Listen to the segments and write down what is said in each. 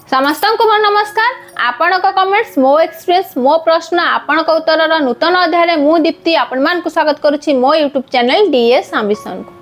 समस्त को नमस्कार। आपण कमेंट्स मो एक्सप्रेस मो प्रश्न आपण उत्तर नूतन अध्याय मु दीप्ति आपण मान को स्वागत करुच्ची मो यूट्यूब चैनल डीएस एम्बिशन को।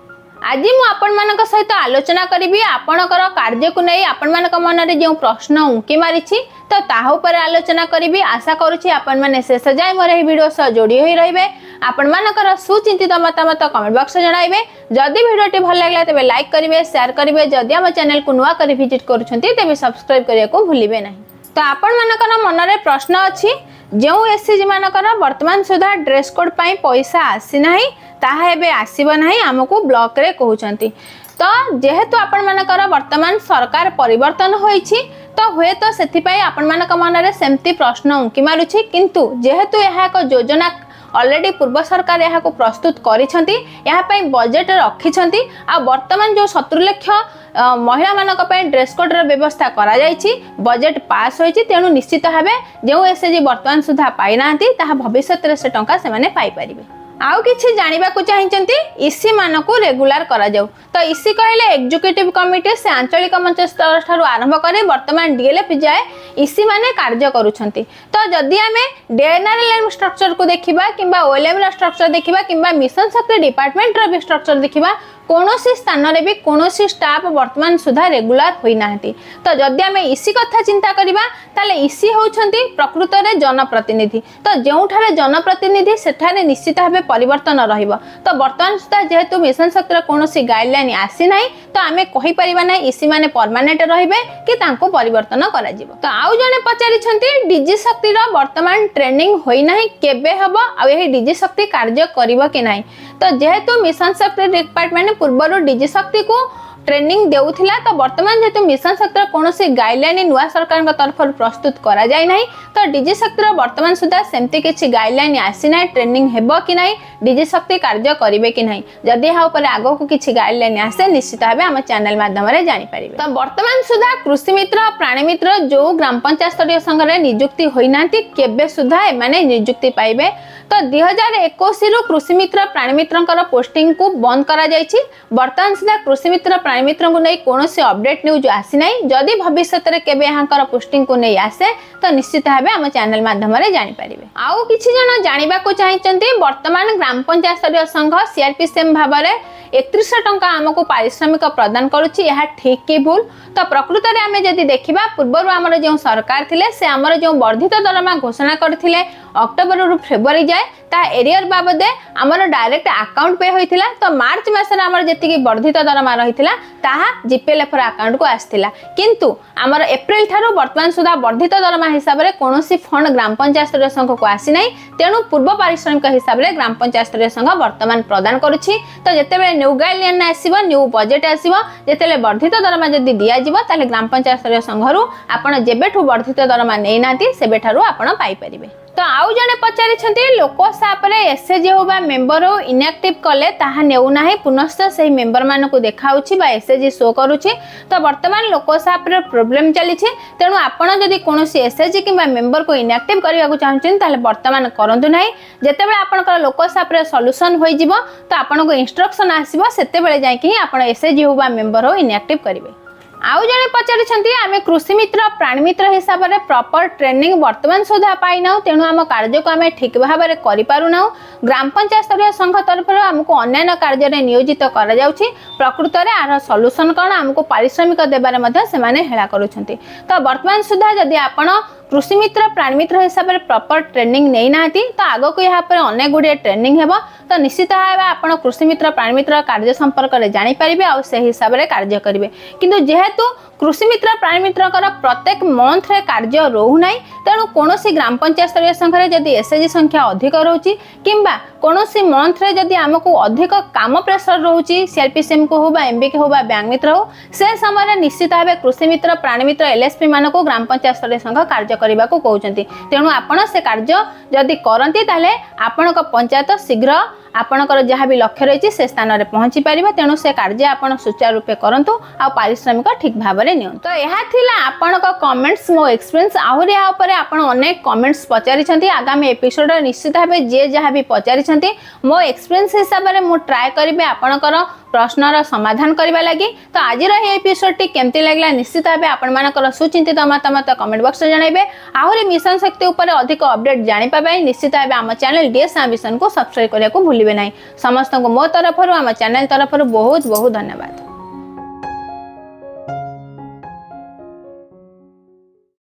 आज मुझे सहित आलोचना करी आपणकर कार्य को नहीं आपण मन में जो प्रश्न उंकी मारी तो तापर आलोचना करी। आशा करुच्ची आपण मैंने शेष जाए मोर वीडियो सह जोड़ी हो रही आपण मानकर सुचिंतित मतामत कमेंट बॉक्स जणाइबे। जदि वीडियोटी भल लागला तेबे लाइक करिवे शेयर करिवे। जदि हम चैनल को नुआ करी विजिट करूछंती तेबे सब्सक्राइब करिया को भूलिबे नहीं। तो आपण मानकर मन में प्रश्न अच्छी जो एसएचजी मानकर वर्तमान सुधा ड्रेस कोड पाई पैसा आसी नाही ताहा एबे आसीबो नाही आमको ब्लॉक रे कहउछंती। तो जेहेतु आपण मानकर वर्तमान सरकार परिवर्तन होईछि तो हुए तो सेथिपाई आपण मानक मन रे सेमती प्रश्न उंकी मारुछि। किंतु जेहेतु यह एक योजना ऑलरेडी पूर्व सरकार यहाँ को प्रस्तुत करिसेंती यहाँ बजेट रखिछंती आ वर्तमान जो 70 लाख महिला मानक पय ड्रेस कोड र व्यवस्था करा जायछि बजेट पास होईछि। तेणु निश्चित भाबे जो एसएचजी वर्तमान सुधा पाई नांती ताहा भविष्यत रे से टंका से माने पाई परिबे। आउ किछि जानिबा को चाहिचंती इसी मान को रेगुलर करा जाऊ। तो इसी कहले एग्जीक्यूटिव कमिटी से आंचलिक मंच स्तर ठारू आरंभ करे वर्तमान डीएलएफ जाए इसी माने कार्य करूछंती। तो जदि आमे डीएनआरएल स्ट्रक्चर को देखिबा किंबा ओएलएम स्ट्रक्चर देखिबा किंबा मिशन शक्ति डिपार्टमेंट रो भी स्ट्रक्चर देखिबा कौनसी स्थान रे भी कौनसी स्टाफ वर्तमान सुधा रेगुलर होई नाहंती। तो जदि आमे इसी कथा चिंता करिबा ताले इसी होउछंती प्रकृत रे जनप्रतिनिधि। तो जेउठारे जनप्रतिनिधि सेठारे निश्चित भाबे परिवर्तन रहिबो। तो वर्तमान सुधा जेहेतु मिशन शक्तिर कौनसी गाइडलाइन आसी नाही तो आमे कहि परिबा नै इसी माने परमानेंट रहिबे कि तांको परिवर्तन करा जिवो। तो आउ जने पचारि छंती डीजी शक्ति रो वर्तमान ट्रेनिंग होई नाही केबे हबो आ एही डीजी शक्ति कार्य करिवो कि नाही। तो जेहेतु मिशन शक्ति डिपार्टमेंट पूर्व डीजी शक्ति को ट्रेनिंग देउथिला तो वर्तमान जेतु मिशन शक्ति कौन से गाइडलाइन नुआ सरकार तरफ प्रस्तुत करा जाय नाही। तो डीजी शक्ति वर्तमान सुधा सेमती किछि गाइडलाइन आसी ना ट्रेनिंग हेबो कि नाही डीजी शक्ति कार्य करिवे कि नाही। जदि हा ऊपर आगो को किछि गाइडलाइन आसे निश्चित भाबे हम चैनल माध्यम रे जानि परिबे। तो वर्तमान सुधा कृषि मित्र प्राणी मित्र जो ग्राम पंचायत स्तरीय संघ रे नियुक्ति होई नांती केबे सुधा ए माने नियुक्ति पाइबे। तो 2021 रु कृषि मित्र प्राणी मित्रंकर पोस्टिंग को बंद करा जायछि। वर्तमान सुधा कृषि मित्र प्राणी मित्र को नहीं कौन से अपडेट न्यूज आसी ना। जदि भविष्य में केबे यहाँ पोस्टिंग को नहीं आसे तो निश्चित भाव आम चैनल माध्यम जानि परिबे। आउ किछि जण जानिबा को चाहिचंती वर्तमान ग्राम पंचायत स्तरीय संघ सीआरपीसीएम भाव में 3100 टंका आमको पारिश्रमिक प्रदान करुच्ची यह ठीक कि भूल। तो प्रकृत में आम जदि देखा पूर्वर आमर जो सरकार थिले से आमर जो वर्धित दरमा घोषणा करथिले अक्टोबर रु फेब्रुआरी जाए ता एरियर बाबदे आमर डायरेक्ट अकाउंट पे होइथिला। तो मार्च मासरे आमर जेतिकी वर्धित दरमा रहिथिला ताहा जीपीएलएफ अकाउंट को आस्थिला। किंतु आमर एप्रिल ठारू वर्तमान सुधा वर्धित दरमा हिसाब रे कोनोसी फंड ग्राम पंचायत स्तरीय संघ को आसी नाही। तेणु पूर्व पारिश्रमिक हिसाब रे ग्राम पंचायत स्तरीय संघ वर्तमान प्रदान करुछि। तो जेतेबेले न्यू गाइडलाइन आसीबो न्यू बजेट आसीबो जेतेले वर्धित दरमा जदि दिया जिवो ताले ग्राम पंचायत स्तरीय संघरू आपण जेबेठू वर्धित दरमा नै नाती सेबेठारू आपण पाई परिबे। तो आउ जने पचारि छथि लोकसाप रे एसएचजी होबा मेंबर इनएक्टिव कले ताहा नेउ नाही पुनश्च सही मेंबर मान को देखाउछि बा एसएचजी शो करूछि। तो वर्तमान लोकसाप रे प्रॉब्लम चली छै। तेणु आपण जदि कोनोसी एसएचजी किबा मेंबर को इनएक्टिव करिया को चाहछन ताले वर्तमान करंतु नाही। जेतेबेले आपनकर लोकसाप रे सॉल्यूशन होई जिवो तो आपण को इंस्ट्रक्शन आसीबो सेतेबेले जाय कि आपण एसएचजी होबा मेंबर इनएक्टिव करिवे। आउ जने पचारि आमे कृषि मित्र प्राणी मित्र हिसाब रे प्रॉपर ट्रेनिंग वर्तमान सुधा पाई ना। तेणु आम कार्य को आमे ठीक भाव में करि पारु ना। ग्राम पंचायत स्तरीय संघ तरफ आमको अन्य कार्य रे नियोजित करा जाउछि। प्रकृत रे आर सॉल्यूशन कोन आमको पारिश्रमिक देबारे मध्ये से माने हेला करूछंती। तो वर्तमान सुधा जदि आपण कृषि मित्र प्राणी मित्र हिसाब से प्रॉपर ट्रेनिंग नहीं नाती तो आग को यहाँ पर अनेक गुड़िया ट्रेनिंग हेबो। तो निश्चित भाव आपण कृषि मित्र प्राणी मित्र कार्य संपर्क में जानीपारे और से हिसाब से कार्य करेंगे। किंतु जेहेतु कृषि मित्र प्राणी मित्र प्रत्येक मंथ रे कार्य रोहना तेणु कौन ग्राम पंचायत स्तरीय संघ में जदि एसएचजी संख्या अधिक रोचे किंबा कौन मंथ रे जदि आमको अधिक काम प्रेसर रोचे सीआरपीसीएम को हो एमबी के हो बैंक मित्र हो से समय निश्चित भाव कृषि मित्र प्राणी मित्र एलएसपी मान को ग्राम पंचायत स्तरीय संघ कार्य करने को कहते। तेणु आपण से कार्य जदि करती ताले आपण पंचायत शीघ्र आपणकर जहाँ भी लक्ष्य रही से स्थान में पहुँची पार। तेणु से कार्य आप सुचारू रूपे करूँ आ पारिश्रमिक ठीक भाव में नि। तो यह आपण कमेंट्स मो एक्सपीरियंस आहरी आपण अनेक कमेंट्स पचारि। आगामी एपिसोड निश्चित भाव जे जहाँ भी पचारि मो एक्सपीरियंस हिसाब से मु ट्राए करी आपणकर प्रश्नर समाधान करने लगी। तो आज एपिसोड टी केमती लगला निश्चित भाव आपण सुचिंतित मतामत कमेंट बॉक्स में जनइबे। आहरी मिशन शक्ति उपर अधिक अपडेट जानापी निश्चित भाव आम चैनल डीएस एम्बिशन को सब्सक्राइब करने को भूलिए ना। समस्त को मो तरफ आम चैनल तरफ बहुत बहुत धन्यवाद।